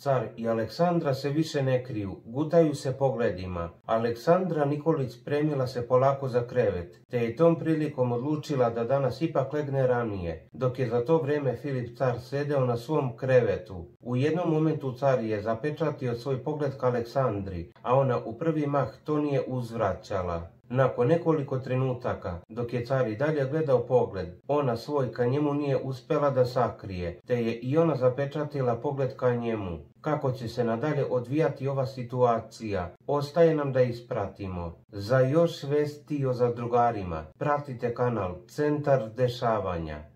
Car i Aleksandra se više ne kriju, gutaju se pogledima. Aleksandra Nikolić spremila se polako za krevet, te je tom prilikom odlučila da danas ipak legne ranije, dok je za to vrijeme Filip car sedeo na svom krevetu. U jednom momentu car je zapečatio svoj pogled ka Aleksandri, a ona u prvi mah to nije uzvraćala. Nakon nekoliko trenutaka, dok je car i dalje gledao pogled, ona svoj ka njemu nije uspjela da sakrije, te je i ona zapečatila pogled ka njemu. Kako će se nadalje odvijati ova situacija, ostaje nam da ispratimo. Za još vesti o zadrugarima, pratite kanal Centar dešavanja.